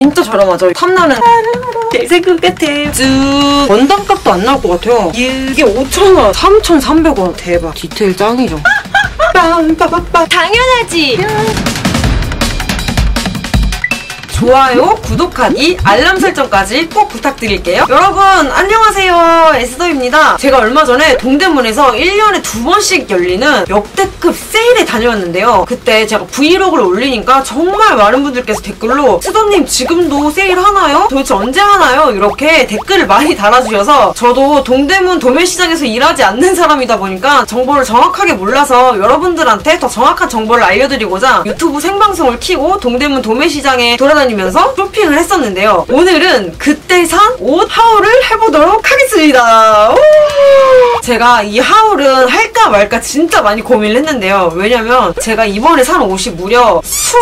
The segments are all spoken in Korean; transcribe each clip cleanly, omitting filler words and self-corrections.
진짜 저렴하죠? 탐나는 색 끝에 쭉 원단값도 안 나올 것 같아요. 이게 5,000원, 3,300원. 대박. 디테일 짱이죠. 빵빠빠빠. 당연하지. 좋아요, 구독하기, 알람 설정까지 꼭 부탁드릴게요. 여러분 안녕하세요, 에스더입니다. 제가 얼마 전에 동대문에서 1년에 2번씩 열리는 역대급 세일에 다녀왔는데요. 그때 제가 브이로그를 올리니까 정말 많은 분들께서 댓글로 스더님 지금도 세일 하나요? 도대체 언제 하나요? 이렇게 댓글을 많이 달아주셔서 저도 동대문 도매시장에서 일하지 않는 사람이다 보니까 정보를 정확하게 몰라서 여러분들한테 더 정확한 정보를 알려드리고자 유튜브 생방송을 켜고 동대문 도매시장에 돌아다니면서 쇼핑을 했었는데요. 오늘은 그때 산 옷 하울을 해보도록 하겠습니다. 제가 이 하울은 할까 말까 진짜 많이 고민을 했는데요. 왜냐면 제가 이번에 산 옷이 무려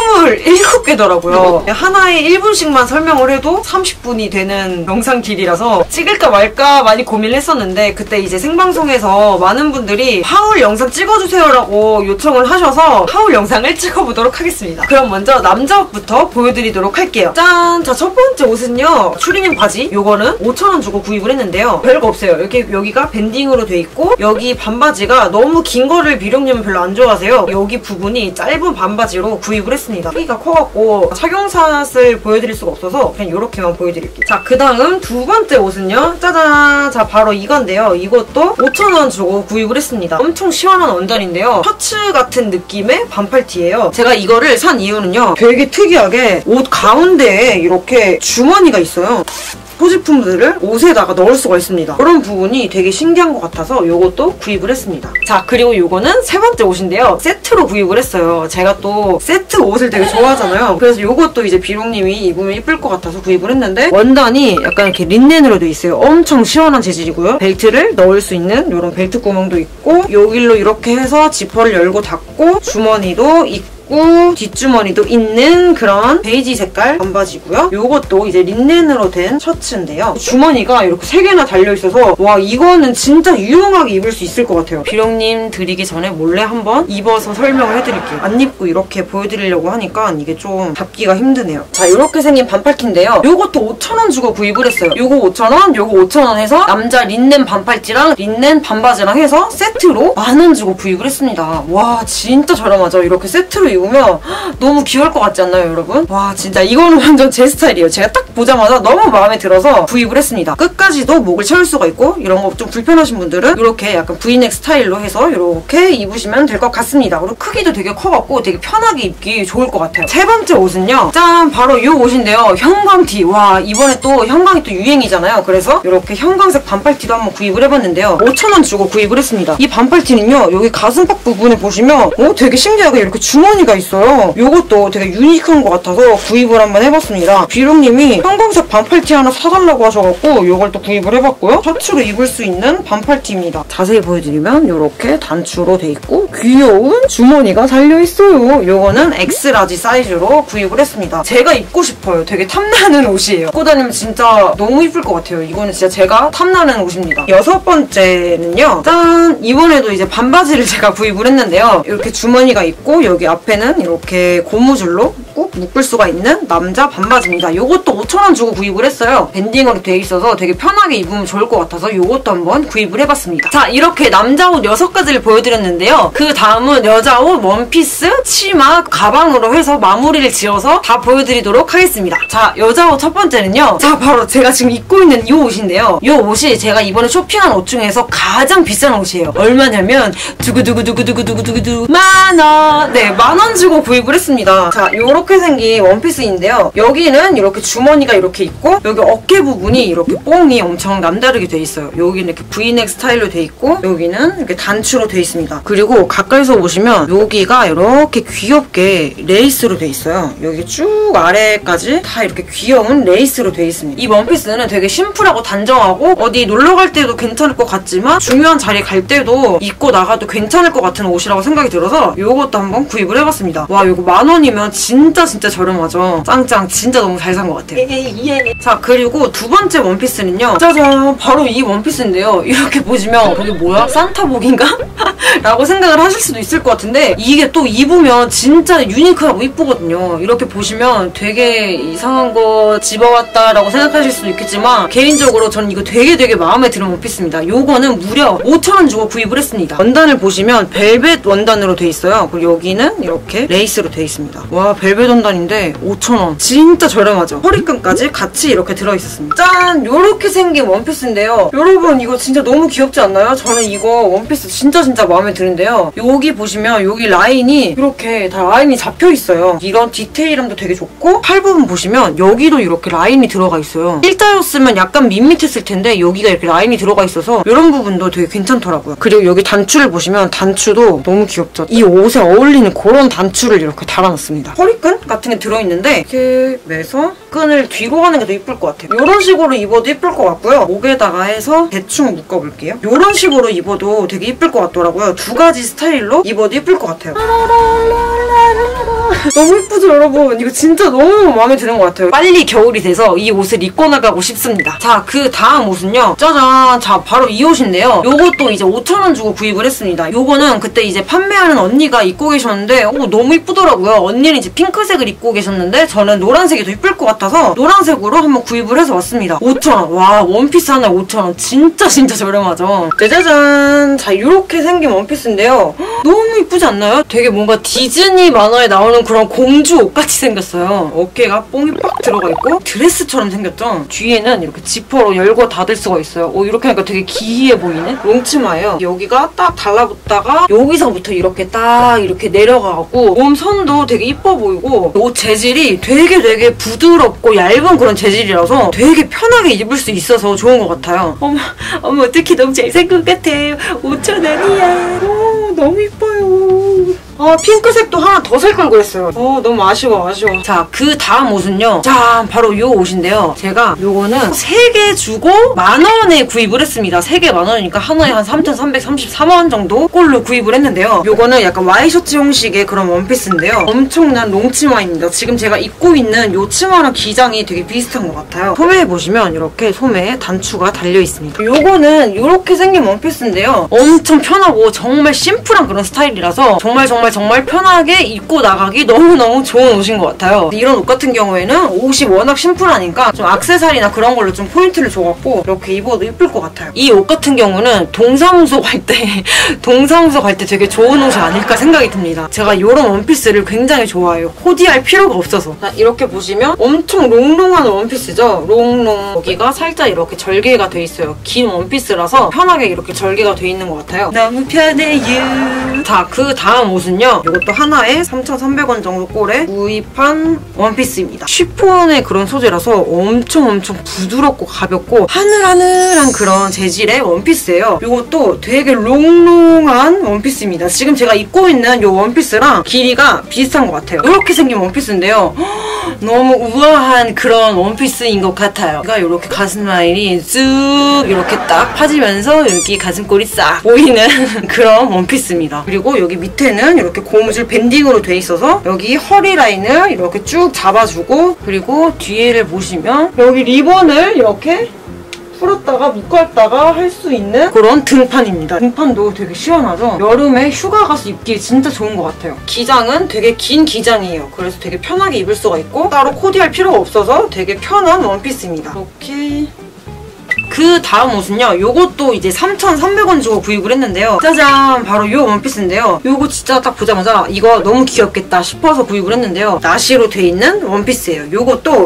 27개더라고요. 하나에 1분씩만 설명을 해도 30분이 되는 영상 길이라서 찍을까 말까 많이 고민을 했었는데 그때 이제 생방송에서 많은 분들이 하울 영상 찍어주세요라고 요청을 하셔서 하울 영상을 찍어보도록 하겠습니다. 그럼 먼저 남자 옷부터 보여드리도록 할게요. 짠! 자, 첫 번째 옷은요. 추리닝 바지. 요거는 5,000원 주고 구입을 했는데요. 별거 없어요. 여기가 밴딩으로 돼 있고 여기 반바지가 너무 긴 거를 비룡님은 별로 안 좋아하세요. 여기 부분이 짧은 반바지로 구입을 했습니다. 크기가 커갖고 착용샷을 보여드릴 수가 없어서 그냥 이렇게만 보여드릴게요. 자, 그 다음 두 번째 옷은요. 짜잔! 자, 바로 이건데요. 이것도 5,000원 주고 구입을 했습니다. 엄청 시원한 원단인데요. 셔츠 같은 느낌의 반팔티예요. 제가 이거를 산 이유는요. 되게 특이하게 옷 가운데에 이렇게 주머니가 있어요. 소지품들을 옷에다가 넣을 수가 있습니다. 그런 부분이 되게 신기한 것 같아서 이것도 구입을 했습니다. 자, 그리고 이거는 세 번째 옷인데요. 세트로 구입을 했어요. 제가 또 세트 옷을 되게 좋아하잖아요. 그래서 이것도 이제 비룡님이 입으면 예쁠 것 같아서 구입을 했는데 원단이 약간 이렇게 린넨으로 돼 있어요. 엄청 시원한 재질이고요. 벨트를 넣을 수 있는 이런 벨트 구멍도 있고 여기로 이렇게 해서 지퍼를 열고 닫고 주머니도 있고 뒷주머니도 있는 그런 베이지 색깔 반바지고요. 이것도 이제 린넨으로 된 셔츠인데요. 주머니가 이렇게 3개나 달려있어서 와, 이거는 진짜 유용하게 입을 수 있을 것 같아요. 비룡님 드리기 전에 몰래 한번 입어서 설명을 해드릴게요. 안 입고 이렇게 보여드리려고 하니까 이게 좀 잡기가 힘드네요. 자, 이렇게 생긴 반팔티인데요. 이것도 5,000원 주고 구입을 했어요. 요거 5,000원, 요거 5,000원 해서 남자 린넨 반팔티랑 린넨 반바지랑 해서 세트로 10,000원 주고 구입을 했습니다. 와, 진짜 저렴하죠? 이렇게 세트로 입으면 너무 귀여울 것 같지 않나요, 여러분? 와, 진짜 이거는 완전 제 스타일이에요. 제가 딱 보자마자 너무 마음에 들어서 구입을 했습니다. 끝까지도 목을 채울 수가 있고 이런 거 좀 불편하신 분들은 이렇게 약간 브이넥 스타일로 해서 이렇게 입으시면 될 것 같습니다. 그리고 크기도 되게 커갖고 되게 편하게 입기 좋을 것 같아요. 세 번째 옷은요. 짠! 바로 이 옷인데요. 형광티. 와, 이번에 또 형광이 또 유행이잖아요. 그래서 이렇게 형광색 반팔티도 한번 구입을 해봤는데요. 5,000원 주고 구입을 했습니다. 이 반팔티는요. 여기 가슴팍 부분에 보시면 되게 신기하게 이렇게 주머니가 있어요. 이것도 되게 유니크한 것 같아서 구입을 한번 해봤습니다. 비룡님이 형광색 반팔티 하나 사달라고 하셔갖고 이걸 또 구입을 해봤고요. 셔츠로 입을 수 있는 반팔티입니다. 자세히 보여드리면 이렇게 단추로 돼 있고 귀여운 주머니가 달려있어요. 이거는 X라지 사이즈로 구입을 했습니다. 제가 입고 싶어요. 되게 탐나는 옷이에요. 입고 다니면 진짜 너무 이쁠 것 같아요. 이거는 진짜 제가 탐나는 옷입니다. 여섯 번째는요. 짠! 이번에도 이제 반바지를 제가 구입을 했는데요. 이렇게 주머니가 있고 여기 앞에는 이렇게 고무줄로 꾹 묶을 수가 있는 남자 반바지입니다. 이것도 5,000원 주고 구입을 했어요. 밴딩으로 돼 있어서 되게 편하게 입으면 좋을 것 같아서 이것도 한번 구입을 해봤습니다. 자, 이렇게 남자 옷 6가지를 보여드렸는데요. 그 다음은 여자 옷, 원피스, 치마, 가방으로 해서 마무리를 지어서 다 보여드리도록 하겠습니다. 자, 여자 옷 첫 번째는요. 자, 바로 제가 지금 입고 있는 이 옷인데요. 이 옷이 제가 이번에 쇼핑한 옷 중에서 가장 비싼 옷이에요. 얼마냐면 두구두구두구두구두구두구 10,000원! 네, 10,000원 주고 구입을 했습니다. 자, 요렇게 생긴 원피스인데요. 여기는 이렇게 주머니가 이렇게 있고 여기 어깨 부분이 이렇게 뽕이 엄청 남다르게 돼 있어요. 여기는 이렇게 브이넥 스타일로 돼 있고 여기는 이렇게 단추로 돼 있습니다. 그리고 가까이서 보시면 여기가 이렇게 귀엽게 레이스로 돼 있어요. 여기 쭉 아래까지 다 이렇게 귀여운 레이스로 돼 있습니다. 이 원피스는 되게 심플하고 단정하고 어디 놀러 갈 때도 괜찮을 것 같지만 중요한 자리 갈 때도 입고 나가도 괜찮을 것 같은 옷이라고 생각이 들어서 이것도 한번 구입을 해봤습니다. 와, 이거 10,000원이면 진짜 진짜 저렴하죠. 짱짱 진짜 너무 잘 산 것 같아요. 자, 그리고 두 번째 원피스는요, 짜잔, 바로 이 원피스인데요. 이렇게 보시면 저게 뭐야? 산타복인가? 라고 생각을 하실 수도 있을 것 같은데, 이게 또 입으면 진짜 유니크하고 이쁘거든요. 이렇게 보시면 되게 이상한 거 집어왔다라고 생각하실 수도 있겠지만, 개인적으로 저는 이거 되게 마음에 드는 원피스입니다. 요거는 무려 5,000원 주고 구입을 했습니다. 원단을 보시면 벨벳 원단으로 돼 있어요. 그리고 여기는 이렇게 레이스로 돼 있습니다. 와, 벨벳 원단인데 5,000원. 진짜 저렴하죠? 허리끈까지 같이 이렇게 들어있었습니다. 짠! 요렇게 생긴 원피스인데요. 여러분, 이거 진짜 너무 귀엽지 않나요? 저는 이거 원피스 진짜 마음에 드는데요. 여기 보시면 여기 라인이 이렇게 다 라인이 잡혀있어요. 이런 디테일함도 되게 좋고, 팔 부분 보시면 여기도 이렇게 라인이 들어가 있어요. 일자였으면 약간 밋밋했을 텐데 여기가 이렇게 라인이 들어가 있어서 이런 부분도 되게 괜찮더라고요. 그리고 여기 단추를 보시면 단추도 너무 귀엽죠? 이 옷에 어울리는 그런 단추를 이렇게 달아놨습니다. 허리끈 같은 게 들어있는데 이렇게 매서 끈을 뒤로 가는 게 더 이쁠 것 같아요. 이런 식으로 입어도 이쁠 것 같고요. 목에다가 해서 대충 묶어볼게요. 이런 식으로 입어도 되게 이쁠 것 같더라고요. 두 가지 스타일로 입어도 이쁠 것 같아요. 너무 이쁘죠, 여러분? 이거 진짜 너무 마음에 드는 것 같아요. 빨리 겨울이 돼서 이 옷을 입고 나가고 싶습니다. 자, 그 다음 옷은요, 짜잔! 자, 바로 이 옷인데요. 요것도 이제 5,000원 주고 구입을 했습니다. 요거는 그때 이제 판매하는 언니가 입고 계셨는데 너무 이쁘더라고요. 언니는 이제 핑크색을 입고 계셨는데 저는 노란색이 더 이쁠 것 같아서 노란색으로 한번 구입을 해서 왔습니다. 5,000원. 와, 원피스 하나에 5,000원. 진짜 저렴하죠? 짜자잔! 자, 이렇게 생긴 원피스인데요. 너무 이쁘지 않나요? 되게 뭔가 디즈니 만화에 나오는 그런 공주 옷같이 생겼어요. 어깨가 뽕이 빡 들어가 있고 드레스처럼 생겼죠? 뒤에는 이렇게 지퍼로 열고 닫을 수가 있어요. 이렇게 하니까 되게 기이해 보이는 롱치마예요. 여기가 딱 달라붙다가 여기서부터 이렇게 딱 이렇게 내려가고 몸선도 되게 이뻐 보이고 옷 재질이 되게 부드럽고 얇은 그런 재질이라서 되게 편하게 입을 수 있어서 좋은 것 같아요. 어머 어떡해, 너무 잘생긴 것 같아. 5,000원이야. 너무 이뻐요. 핑크색도 하나 더 살 걸 그랬어요. 너무 아쉬워. 자, 그 다음 옷은요. 자, 바로 요 옷인데요. 제가 요거는 3개 주고 10,000원에 구입을 했습니다. 3개 10,000원이니까 하나에 한 3,333원 정도 꼴로 구입을 했는데요. 요거는 약간 와이셔츠 형식의 그런 원피스인데요. 엄청난 롱치마입니다. 지금 제가 입고 있는 요 치마랑 기장이 되게 비슷한 것 같아요. 소매에 보시면 이렇게 소매에 단추가 달려 있습니다. 요거는 요렇게 생긴 원피스인데요. 엄청 편하고 정말 심플한 그런 스타일이라서 정말 편하게 입고 나가기 너무너무 좋은 옷인 것 같아요. 이런 옷 같은 경우에는 옷이 워낙 심플하니까 좀 액세서리나 그런 걸로 좀 포인트를 줘갖고 이렇게 입어도 이쁠 것 같아요. 이 옷 같은 경우는 동사무소 갈 때 되게 좋은 옷이 아닐까 생각이 듭니다. 제가 이런 원피스를 굉장히 좋아해요. 코디할 필요가 없어서. 자, 이렇게 보시면 엄청 롱롱한 원피스죠? 롱롱. 여기가 살짝 이렇게 절개가 돼 있어요. 긴 원피스라서 편하게 이렇게 절개가 돼 있는 것 같아요. 너무 편해요. 자, 그 다음 옷은요. 이것도 하나에 3,300원 정도 꼴에 구입한 원피스입니다. 쉬폰의 그런 소재라서 엄청 부드럽고 가볍고 하늘하늘한 그런 재질의 원피스예요. 이것도 되게 롱롱한 원피스입니다. 지금 제가 입고 있는 이 원피스랑 길이가 비슷한 것 같아요. 이렇게 생긴 원피스인데요. 너무 우아한 그런 원피스인 것 같아요. 그러니까 이렇게 가슴 라인이 쭉 이렇게 딱 파지면서 여기 가슴골이 싹 보이는 그런 원피스입니다. 그리고 여기 밑에는 이렇게 고무줄 밴딩으로 돼 있어서 여기 허리 라인을 이렇게 쭉 잡아주고, 그리고 뒤에를 보시면 여기 리본을 이렇게 풀었다가 묶었다가 할 수 있는 그런 등판입니다. 등판도 되게 시원하죠? 여름에 휴가 가서 입기 진짜 좋은 것 같아요. 기장은 되게 긴 기장이에요. 그래서 되게 편하게 입을 수가 있고 따로 코디할 필요가 없어서 되게 편한 원피스입니다. 이렇게. 그 다음 옷은요. 요것도 이제 3,300원 주고 구입을 했는데요. 짜잔! 바로 요 원피스인데요. 요거 진짜 딱 보자마자 이거 너무 귀엽겠다 싶어서 구입을 했는데요. 나시로 돼 있는 원피스예요. 요것도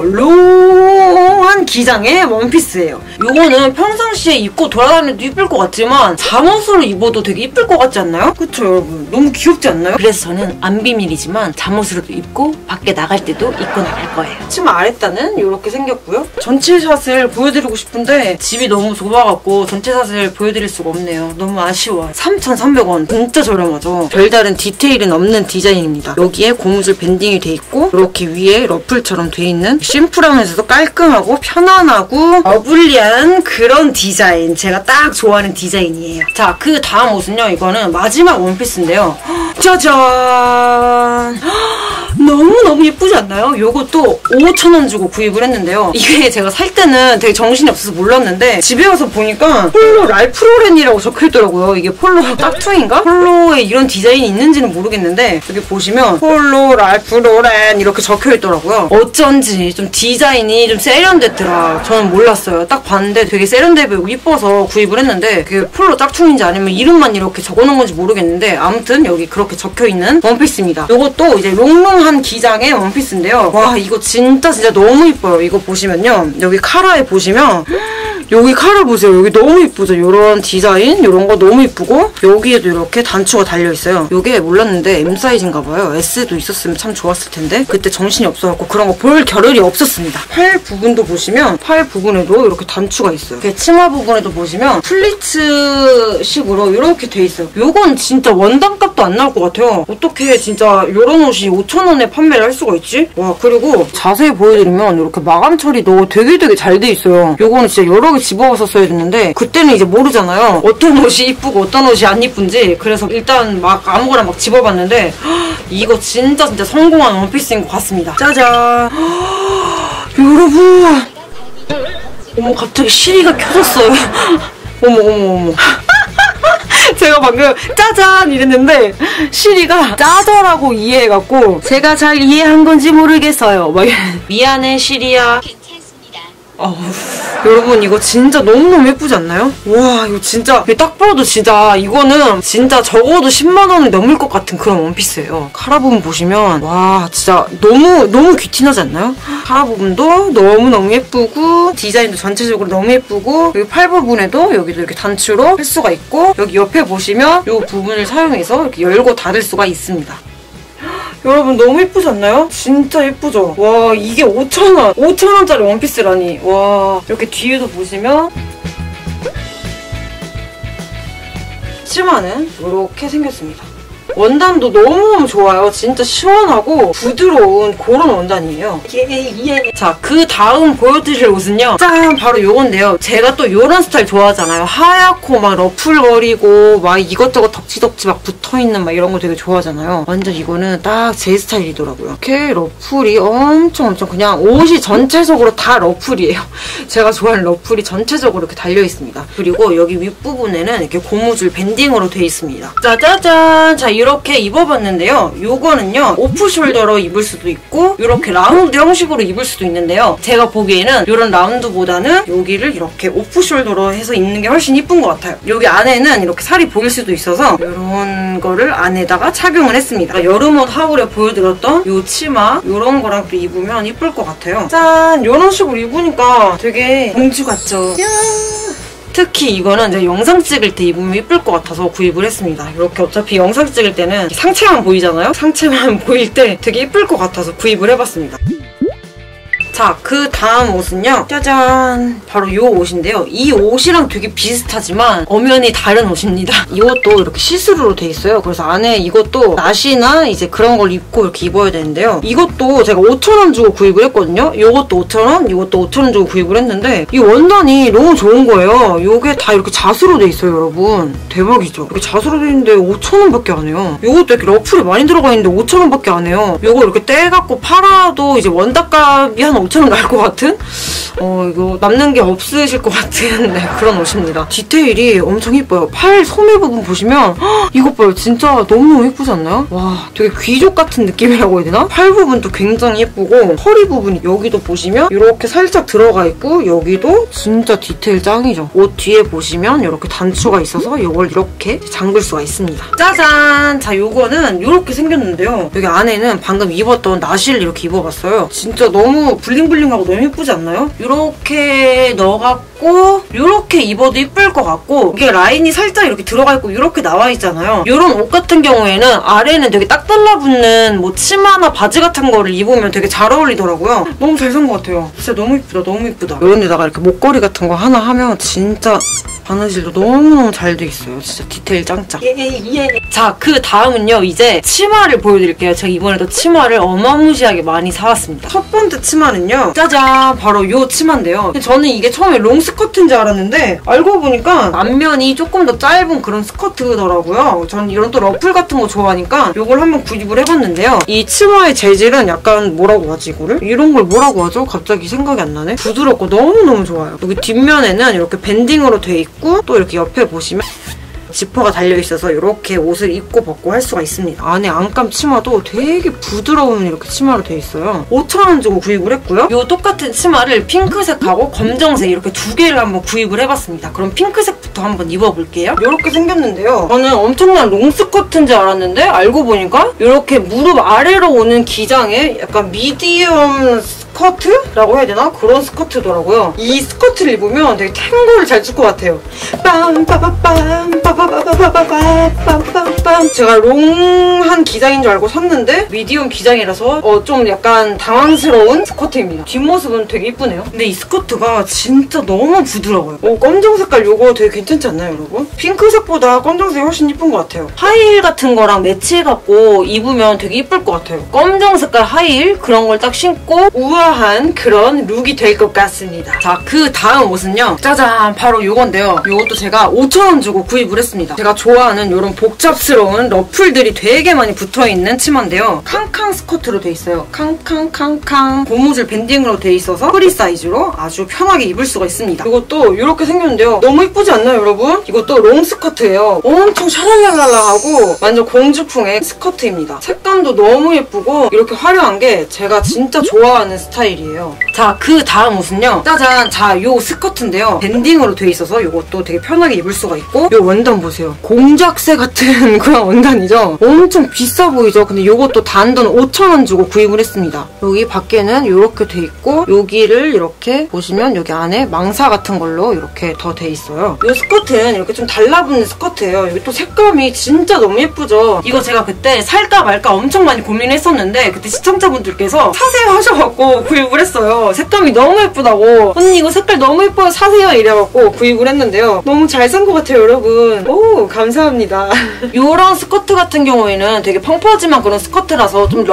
롱한 기장의 원피스예요. 요거는 평상시에 입고 돌아다니도 이쁠 것 같지만 잠옷으로 입어도 되게 이쁠 것 같지 않나요? 그쵸, 여러분? 너무 귀엽지 않나요? 그래서 저는 안 비밀이지만 잠옷으로도 입고 밖에 나갈 때도 입고 나갈 거예요. 치마 아랫단은 이렇게 생겼고요. 전체 샷을 보여드리고 싶은데 집이 너무 좁아갖고 전체 샷을 보여드릴 수가 없네요. 너무 아쉬워요. 3,300원. 진짜 저렴하죠? 별다른 디테일은 없는 디자인입니다. 여기에 고무줄 밴딩이 돼 있고 이렇게 위에 러플처럼 돼 있는 심플하면서도 깔끔하고 편안하고 어블리한 그런 디자인. 제가 딱 좋아하는 디자인이에요. 자, 그 다음 옷은요. 이거는 마지막 원피스인데요. 짜잔! 너무너무 예쁘지 않나요? 요것도 5,000원 주고 구입을 했는데요. 이게 제가 살 때는 되게 정신이 없어서 몰랐는데 집에 와서 보니까 폴로 랄프로렌이라고 적혀있더라고요. 이게 폴로 짝퉁인가? 폴로에 이런 디자인이 있는지는 모르겠는데 여기 보시면 폴로 랄프로렌 이렇게 적혀있더라고요. 어쩐지 좀 디자인이 좀 세련됐더라. 저는 몰랐어요. 딱 봤는데 되게 세련돼 보이고 이뻐서 구입을 했는데 그게 폴로 짝퉁인지 아니면 이름만 이렇게 적어놓은 건지 모르겠는데 아무튼 여기 그렇게 적혀있는 원피스입니다. 요것도 이제 롱롱한 기장의 원피스인데요. 와 이거 진짜 너무 이뻐요. 이거 보시면요. 여기 카라에 보시면 여기 카라 보세요. 여기 너무 이쁘죠? 이런 디자인 이런 거 너무 이쁘고 여기에도 이렇게 단추가 달려있어요. 이게 몰랐는데 M 사이즈인가 봐요. S도 있었으면 참 좋았을 텐데 그때 정신이 없어갖고 그런 거 볼 겨를이 없었습니다. 팔 부분도 보시면 팔 부분에도 이렇게 단추가 있어요. 이렇게 치마 부분에도 보시면 플리츠식으로 이렇게 돼 있어요. 요건 진짜 원단값도 안 나올 것 같아요. 어떻게 진짜 이런 옷이 5,000원에 판매를 할 수가 있지? 와 그리고 자세히 보여드리면 이렇게 마감 처리도 되게 잘 돼 있어요. 요거는 진짜 여러 개 집어와서 써야 됐는데 그때는 이제 모르잖아요. 어떤 옷이 이쁘고 어떤 옷이 안 이쁜지. 그래서 일단 막 아무거나 막 집어봤는데 이거 진짜 성공한 원피스인 것 같습니다. 짜잔. 여러분 어머 갑자기 시리가 켜졌어요. 어머 제가 방금 짜잔 이랬는데 시리가 짜져라고 이해해갖고 제가 잘 이해한 건지 모르겠어요. 막 미안해 시리야. 여러분 이거 진짜 너무너무 예쁘지 않나요? 와 이거 진짜 딱 봐도 진짜 이거는 진짜 적어도 10만원은 넘을 것 같은 그런 원피스예요. 카라 부분 보시면 와 진짜 너무 귀티나지 않나요? 카라 부분도 너무너무 예쁘고 디자인도 전체적으로 너무 예쁘고 여기 팔 부분에도 여기도 이렇게 단추로 할 수가 있고 여기 옆에 보시면 이 부분을 사용해서 이렇게 열고 닫을 수가 있습니다. 여러분 너무 예쁘지 않나요? 진짜 예쁘죠? 와 이게 5,000원! 5,000원짜리 원피스라니. 와 이렇게 뒤에도 보시면 치마는 이렇게 생겼습니다. 원단도 너무너무 좋아요. 진짜 시원하고 부드러운 그런 원단이에요. 예. 자, 그 다음 보여드릴 옷은요. 짠! 바로 요건데요. 제가 또 요런 스타일 좋아하잖아요. 하얗고 막 러플거리고 막 이것저것 덕지덕지 막 붙어있는 막 이런 거 되게 좋아하잖아요. 완전 이거는 딱 제 스타일이더라고요. 이렇게 러플이 엄청 그냥 옷이 전체적으로 다 러플이에요. 제가 좋아하는 러플이 전체적으로 이렇게 달려있습니다. 그리고 여기 윗부분에는 이렇게 고무줄 밴딩으로 되어 있습니다. 짜자잔! 자, 이렇게 입어봤는데요. 요거는요 오프숄더로 입을 수도 있고 이렇게 라운드 형식으로 입을 수도 있는데요. 제가 보기에는 이런 라운드보다는 여기를 이렇게 오프숄더로 해서 입는 게 훨씬 이쁜 것 같아요. 여기 안에는 이렇게 살이 보일 수도 있어서 이런 거를 안에다가 착용을 했습니다. 여름옷 하울에 보여드렸던 요 치마 이런 거랑 또 입으면 이쁠 것 같아요. 짠! 이런 식으로 입으니까 되게 공주 같죠? 특히 이거는 이제 영상 찍을 때 입으면 예쁠 것 같아서 구입을 했습니다. 이렇게 어차피 영상 찍을 때는 상체만 보이잖아요? 상체만 보일 때 되게 예쁠 것 같아서 구입을 해봤습니다. 자, 그 다음 옷은요. 짜잔! 바로 이 옷인데요. 이 옷이랑 되게 비슷하지만 엄연히 다른 옷입니다. 이것도 이렇게 시스루로 돼 있어요. 그래서 안에 이것도 나시나 이제 그런 걸 입고 이렇게 입어야 되는데요. 이것도 제가 5,000원 주고 구입을 했거든요. 이것도 5,000원, 이것도 5,000원 주고 구입을 했는데 이 원단이 너무 좋은 거예요. 이게 다 이렇게 자수로 돼 있어요, 여러분. 대박이죠? 이렇게 자수로 돼 있는데 5,000원밖에 안 해요. 이것도 이렇게 러플이 많이 들어가 있는데 5,000원밖에 안 해요. 이거 이렇게 떼갖고 팔아도 이제 원단값이 한 5,000원 날 것 같은? 이거 남는 게 없으실 것 같은 네, 그런 옷입니다. 디테일이 엄청 예뻐요. 팔 소매 부분 보시면 이것 봐요. 진짜 너무 예쁘지 않나요? 와 되게 귀족 같은 느낌이라고 해야 되나? 팔 부분도 굉장히 예쁘고 허리 부분이 여기도 보시면 이렇게 살짝 들어가 있고 여기도 진짜 디테일 짱이죠. 옷 뒤에 보시면 이렇게 단추가 있어서 이걸 이렇게 잠글 수가 있습니다. 짜잔! 자 요거는 이렇게 생겼는데요. 여기 안에는 방금 입었던 나시를 이렇게 입어봤어요. 진짜 너무 블링블링하고 너무 예쁘지 않나요? 이렇게 넣어갖고 이렇게 입어도 예쁠 것 같고 이게 라인이 살짝 이렇게 들어가 있고 이렇게 나와 있잖아요. 이런 옷 같은 경우에는 아래는 되게 딱 달라붙는 뭐 치마나 바지 같은 거를 입으면 되게 잘 어울리더라고요. 너무 잘 산 것 같아요. 진짜 너무 예쁘다. 너무 예쁘다. 이런 데다가 이렇게 목걸이 같은 거 하나 하면 진짜 바느질도 너무너무 잘 돼 있어요. 진짜 디테일 짱짱. 자, 그 다음은요. 이제 치마를 보여드릴게요. 제가 이번에도 치마를 어마무시하게 많이 사왔습니다. 첫 번째 치마는요. 옷은요, 짜잔, 바로 요 치마인데요. 저는 이게 처음에 롱 스커트인 줄 알았는데 알고 보니까 앞면이 조금 더 짧은 그런 스커트더라고요. 저는 이런 또 러플 같은 거 좋아하니까 이걸 한번 구입을 해봤는데요. 이 치마의 재질은 약간 뭐라고 하지, 이거를? 이런 걸 뭐라고 하죠? 갑자기 생각이 안 나네. 부드럽고 너무너무 좋아요. 여기 뒷면에는 이렇게 밴딩으로 돼 있고 또 이렇게 옆에 보시면 지퍼가 달려있어서 이렇게 옷을 입고 벗고 할 수가 있습니다. 안에 안감 치마도 되게 부드러운 이렇게 치마로 돼 있어요. 5,000원 주고 구입을 했고요. 이 똑같은 치마를 핑크색하고 검정색 이렇게 두 개를 한번 구입을 해봤습니다. 그럼 핑크색부터 한번 입어볼게요. 이렇게 생겼는데요. 저는 엄청난 롱스커트인 줄 알았는데 알고 보니까 이렇게 무릎 아래로 오는 기장에 약간 미디엄 스커트라고 해야 되나? 그런 스커트더라고요. 이 스커트를 입으면 되게 탱고를 잘 출 것 같아요. 제가 롱한 기장인 줄 알고 샀는데 미디엄 기장이라서 좀 약간 당황스러운 스커트입니다. 뒷모습은 되게 이쁘네요. 근데 이 스커트가 진짜 너무 부드러워요. 검정 색깔 요거 되게 괜찮지 않나요, 여러분? 핑크색보다 검정색이 훨씬 이쁜 것 같아요. 하이힐 같은 거랑 매치해갖고 입으면 되게 이쁠 것 같아요. 검정 색깔 하이힐 그런 걸 딱 신고 우아한 그런 룩이 될 것 같습니다. 자, 그 다음 옷은요, 짜잔, 바로 요건데요. 요것도 제가 5,000원 주고 구입을 했습니다. 제가 좋아하는 이런 복잡스러운 러플들이 되게 많이 붙어있는 치마인데요. 캉캉 스커트로 돼 있어요. 캉캉캉캉 고무줄 밴딩으로 돼 있어서 프리 사이즈로 아주 편하게 입을 수가 있습니다. 이것도 이렇게 생겼는데요. 너무 이쁘지 않나요, 여러분? 이것도 롱 스커트예요. 엄청 샤랄랄랄라하고 완전 공주풍의 스커트입니다. 색감도 너무 예쁘고 이렇게 화려한 게 제가 진짜 좋아하는 스타일이에요. 자, 그 다음 옷은요, 짜잔, 자, 요 스커트인데요. 밴딩으로 돼 있어서 이것도 되게 편하게 입을 수가 있고, 요 원단 보세요. 공작새 같은 그런 원단이죠. 엄청 비싸 보이죠? 근데 이것도 단돈 5,000원 주고 구입을 했습니다. 여기 밖에는 이렇게 돼 있고 여기를 이렇게 보시면 여기 안에 망사 같은 걸로 이렇게 더 돼 있어요. 이 스커트는 이렇게 좀 달라붙는 스커트예요. 여기 또 색감이 진짜 너무 예쁘죠? 이거 제가 그때 살까 말까 엄청 많이 고민했었는데 그때 시청자분들께서 사세요 하셔갖고 구입을 했어요. 색감이 너무 예쁘다고, 언니 이거 색깔 너무 예뻐요, 사세요 이래갖고 구입을 했는데요. 너무 잘 산 것 같아요, 여러분. 오, 감사합니다. 이런 스커트 같은 경우에는 되게 펑퍼짐한 그런 스커트라서 좀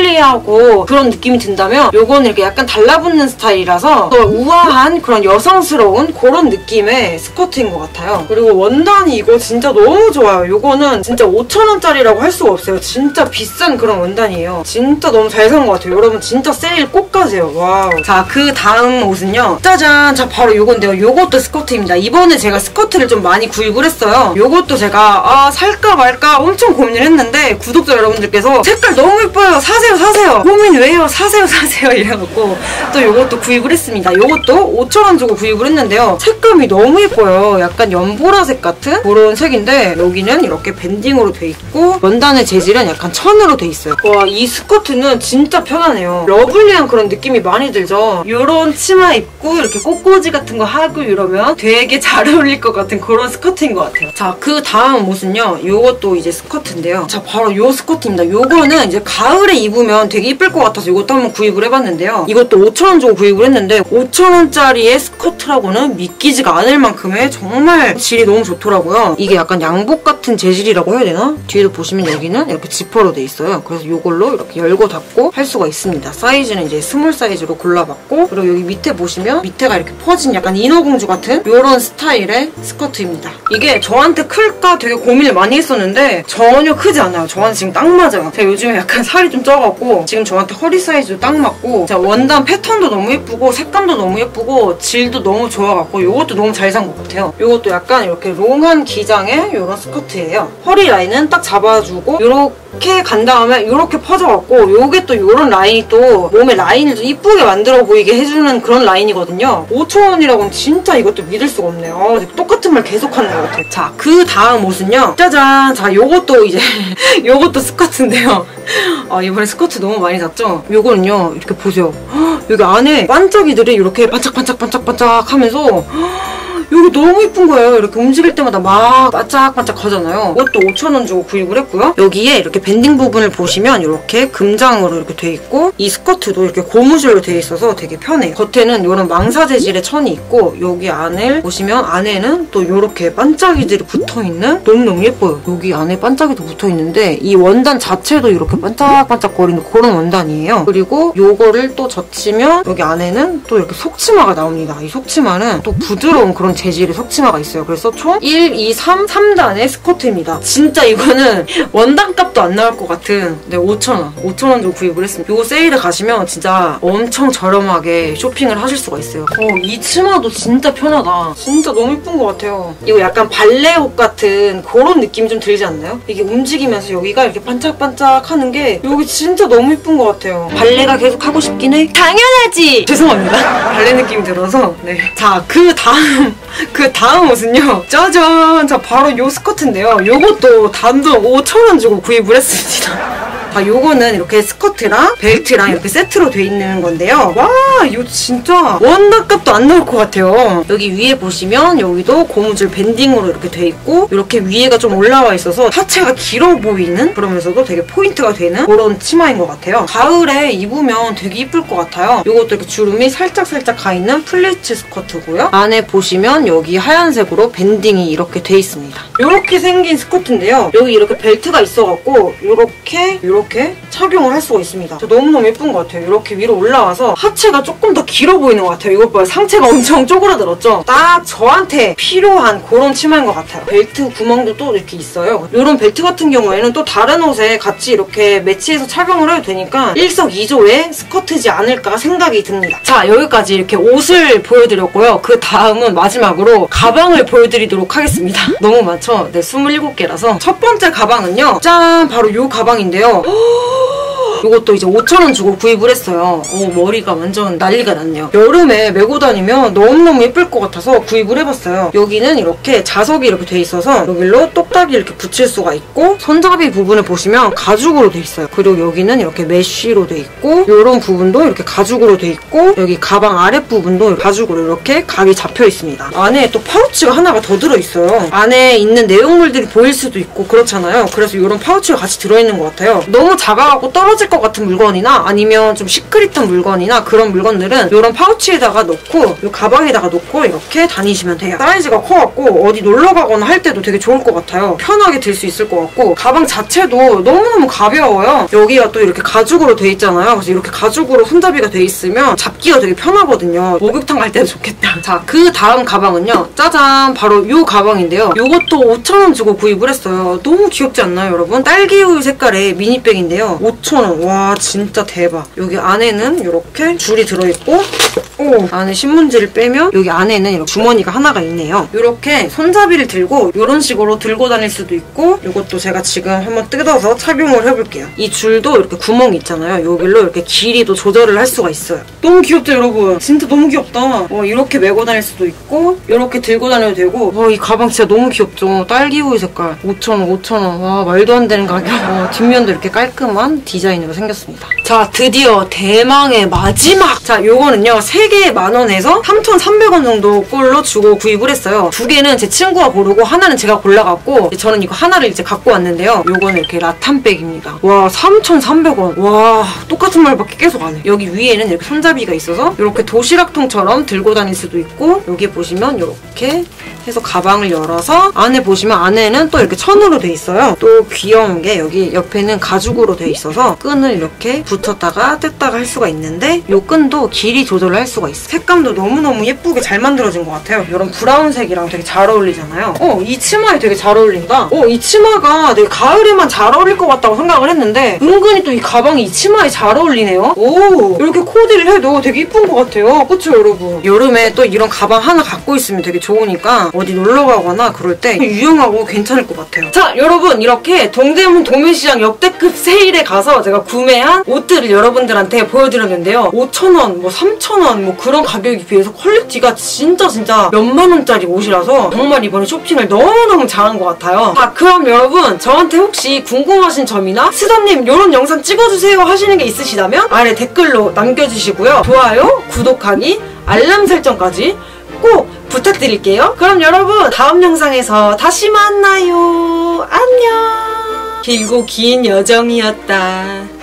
러블리하고 그런 느낌이 든다면 요거는 이렇게 약간 달라붙는 스타일이라서 또 우아한 그런 여성스러운 그런 느낌의 스커트인 것 같아요. 그리고 원단이 이거 진짜 너무 좋아요. 요거는 진짜 5,000원짜리라고 할 수가 없어요. 진짜 비싼 그런 원단이에요. 진짜 너무 잘 산 것 같아요. 여러분 진짜 세일 꼭 가세요. 와우. 자, 그 다음 옷은요, 짜잔, 자, 바로 요건데요. 요것도 스커트입니다. 이번에 제가 스커트를 좀 많이 구입을 했어요. 요것도 제가 살까 말까 엄청 고민을 했는데 구독자 여러분들께서 색깔 너무 예뻐요, 사세요 사세요, 고민 왜요, 사세요 사세요 이래갖고 또 요것도 구입을 했습니다. 요것도 5,000원 주고 구입을 했는데요. 색감이 너무 예뻐요. 약간 연보라색 같은 그런 색인데 여기는 이렇게 밴딩으로 돼 있고 원단의 재질은 약간 천으로 돼 있어요. 와, 이 스커트는 진짜 편하네요. 러블리한 그런 느낌이 많이 들죠? 요런 치마 입고 이렇게 꽃꽂이 같은 거 하고 이러면 되게 잘 어울릴 것 같은 그런 스커트인 것 같아요. 자, 그 다음 옷은요, 요것도 이제 스커트인데요. 자, 바로 요 스커트입니다. 요거는 이제 가을에 입으면 되게 이쁠 것 같아서 요것도 한번 구입을 해봤는데요. 이것도 5,000원 주고 구입을 했는데 5,000원짜리의 스커트라고는 믿기지가 않을 만큼의 정말 질이 너무 좋더라고요. 이게 약간 양복 같은 재질이라고 해야 되나? 뒤에도 보시면 여기는 이렇게 지퍼로 돼 있어요. 그래서 요걸로 이렇게 열고 닫고 할 수가 있습니다. 사이즈는 이제 스몰 사이즈로 골라봤고, 그리고 여기 밑에 보시면 밑에가 이렇게 퍼진 약간 인어공주 같은 요런 스타일의 스커트입니다. 이게 저한테 클까 되게 고민을 많이 했었는데 전혀 크지 않아요. 저한테 지금 딱 맞아요. 제가 요즘에 약간 살이 좀 쪄갖고 지금 저한테 허리 사이즈도 딱 맞고, 제가 원단 패턴도 너무 예쁘고 색감도 너무 예쁘고 질도 너무 좋아갖고 요것도 너무 잘 산 것 같아요. 요것도 약간 이렇게 롱한 기장의 요런 스커트예요. 허리 라인은 딱 잡아주고 요렇게 간 다음에 요렇게 퍼져갖고 요게 또 요런 라인이 또 몸의 라인을 좀 이쁘게 만들어 보이게 해주는 그런 라인이거든요. 5,000원이라고는 진짜 이것도 믿을 수가 없네요. 똑같은 말 계속 하는 것 같아요. 자, 그 다음 옷은요, 짜잔, 자, 요것도 이제 요것도 스커트인데요. 이번에 스커트 너무 많이 샀죠? 요거는요, 이렇게 보세요. 여기 안에 반짝이들이 이렇게 반짝반짝반짝반짝 하면서 여기 너무 예쁜 거예요. 이렇게 움직일 때마다 막 반짝반짝 하잖아요. 이것도 5,000원 주고 구입을 했고요. 여기에 이렇게 밴딩 부분을 보시면 이렇게 금장으로 이렇게 돼 있고 이 스커트도 이렇게 고무줄로 돼 있어서 되게 편해요. 겉에는 이런 망사 재질의 천이 있고 여기 안을 보시면 안에는 또 이렇게 반짝이들이 붙어있는 너무너무 예뻐요. 여기 안에 반짝이도 붙어있는데 이 원단 자체도 이렇게 반짝반짝거리는 그런 원단이에요. 그리고 요거를 또 젖히면 여기 안에는 또 이렇게 속치마가 나옵니다. 이 속치마는 또 부드러운 그런 재질의 속치마가 있어요. 그래서 총 1, 2, 3, 3단의 스커트입니다. 진짜 이거는 원단값도 안 나올 것 같은 5,000원. 5,000원 주고 구입을 했습니다. 요 세일에 가시면 진짜 엄청 저렴하게 쇼핑을 하실 수가 있어요. 이 치마도 진짜 편하다. 진짜 너무 예쁜 것 같아요. 이거 약간 발레 옷 같은 그런 느낌 좀 들지 않나요? 이게 움직이면서 여기가 이렇게 반짝반짝 하는 게 여기 진짜 너무 예쁜 것 같아요. 발레가 계속 하고 싶긴 해. 당연하지! 죄송합니다. 발레 느낌이 들어서. 네. 자, 그 다음 옷은요. 짜잔! 자, 바로 요 스커트인데요. 요것도 단돈 5,000원 주고 구입을 했습니다. 요거는 이렇게 스커트랑 벨트랑 이렇게 세트로 돼 있는 건데요. 와, 이거 진짜 원단값도 안 나올 것 같아요. 여기 위에 보시면 여기도 고무줄 밴딩으로 이렇게 돼 있고 이렇게 위에가 좀 올라와 있어서 하체가 길어 보이는 그러면서도 되게 포인트가 되는 그런 치마인 것 같아요. 가을에 입으면 되게 이쁠 것 같아요. 이것도 이렇게 주름이 살짝살짝 가 있는 플리츠 스커트고요. 안에 보시면 여기 하얀색으로 밴딩이 이렇게 돼 있습니다. 이렇게 생긴 스커트인데요. 여기 이렇게 벨트가 있어갖고 이렇게 착용을 할 수가 있습니다. 너무너무 예쁜 것 같아요. 이렇게 위로 올라와서 하체가 조금 더 길어 보이는 것 같아요. 이것 봐요. 상체가 엄청 쪼그라들었죠? 딱 저한테 필요한 그런 치마인 것 같아요. 벨트 구멍도 또 이렇게 있어요. 이런 벨트 같은 경우에는 또 다른 옷에 같이 이렇게 매치해서 착용을 해도 되니까 일석이조의 스커트지 않을까 생각이 듭니다. 자, 여기까지 이렇게 옷을 보여드렸고요. 그 다음은 마지막으로 가방을 보여드리도록 하겠습니다. 너무 많죠? 네, 27개라서. 첫 번째 가방은요. 짠! 바로 이 가방인데요. 이것도 이제 5,000원 주고 구입을 했어요. 머리가 완전 난리가 났네요. 여름에 메고 다니면 너무너무 예쁠 것 같아서 구입을 해봤어요. 여기는 이렇게 자석이 이렇게 돼 있어서 여기로 똑딱이 이렇게 붙일 수가 있고 손잡이 부분을 보시면 가죽으로 돼 있어요. 그리고 여기는 이렇게 메쉬로 돼 있고 이런 부분도 이렇게 가죽으로 돼 있고 여기 가방 아랫부분도 가죽으로 이렇게 각이 잡혀 있습니다. 안에 또 파우치가 하나가 더 들어있어요. 안에 있는 내용물들이 보일 수도 있고 그렇잖아요. 그래서 이런 파우치가 같이 들어있는 것 같아요. 너무 작아갖고 떨어질 것 같은 물건이나 아니면 좀 시크릿한 물건이나 그런 물건들은 이런 파우치에다가 넣고 이 가방에다가 넣고 이렇게 다니시면 돼요. 사이즈가 커갖고 어디 놀러 가거나 할 때도 되게 좋을 것 같아요. 편하게 들 수 있을 것 같고 가방 자체도 너무너무 가벼워요. 여기가 또 이렇게 가죽으로 돼 있잖아요. 그래서 이렇게 가죽으로 손잡이가 돼 있으면 잡기가 되게 편하거든요. 목욕탕 갈 때도 좋겠다. 자, 그 다음 가방은요. 짜잔! 바로 이 가방인데요. 이것도 5,000원 주고 구입을 했어요. 너무 귀엽지 않나요, 여러분? 딸기우유 색깔의 미니백인데요. 5,000원. 와, 진짜 대박. 여기 안에는 이렇게 줄이 들어있고 안에 신문지를 빼면 여기 안에는 이렇게 주머니가 하나가 있네요. 이렇게 손잡이를 들고 이런 식으로 들고 다닐 수도 있고 이것도 제가 지금 한번 뜯어서 착용을 해볼게요. 이 줄도 이렇게 구멍이 있잖아요. 여기로 이렇게 길이도 조절을 할 수가 있어요. 너무 귀엽죠, 여러분? 진짜 너무 귀엽다. 이렇게 메고 다닐 수도 있고 이렇게 들고 다녀도 되고 이 가방 진짜 너무 귀엽죠? 딸기우유 색깔 5,000원, 5,000원. 와, 말도 안 되는 가격. 뒷면도 이렇게 깔끔한 디자인으로 생겼습니다. 자, 드디어 대망의 마지막! 자, 요거는요. 3개에 만원에서 3,300원 정도 꼴로 주고 구입을 했어요. 2개는 제 친구가 고르고 하나는 제가 골라갖고 저는 이거 하나를 이제 갖고 왔는데요. 요거는 이렇게 라탄백입니다. 와, 3,300원. 와, 똑같은 말밖에 계속 안 해. 여기 위에는 이렇게 손잡이가 있어서 이렇게 도시락통처럼 들고 다닐 수도 있고 여기 보시면 이렇게 해서 가방을 열어서 안에 보시면 안에는 또 이렇게 천으로 돼 있어요. 또 귀여운 게 여기 옆에는 가죽으로 돼 있어서 끈을 이렇게 붙였다가 뗐다가 할 수가 있는데 이 끈도 길이 조절을 할 수가 있어요. 색감도 너무너무 예쁘게 잘 만들어진 것 같아요. 이런 브라운색이랑 되게 잘 어울리잖아요. 이 치마에 되게 잘 어울린다. 이 치마가 되게 가을에만 잘 어울릴 것 같다고 생각을 했는데 은근히 또 이 가방이 이 치마에 잘 어울리네요. 오, 이렇게 코디를 해도 되게 예쁜 것 같아요. 그쵸, 여러분? 여름에 또 이런 가방 하나 갖고 있으면 되게 좋으니까 어디 놀러 가거나 그럴 때 유용하고 괜찮을 것 같아요. 자, 여러분, 이렇게 동대문 도매시장 역대급 세일에 가서 제가 구매한 옷들을 여러분들한테 보여드렸는데요. 5,000원, 뭐 3,000원 뭐 그런 가격에 비해서 퀄리티가 진짜 몇만원짜리 옷이라서 정말 이번에 쇼핑을 너무너무 잘한 것 같아요. 자, 그럼 여러분, 저한테 혹시 궁금하신 점이나 스자님 이런 영상 찍어주세요 하시는 게 있으시다면 아래 댓글로 남겨주시고요. 좋아요, 구독하기, 알람 설정까지 꼭 부탁드릴게요. 그럼 여러분 다음 영상에서 다시 만나요. 안녕. 길고 긴 여정이었다.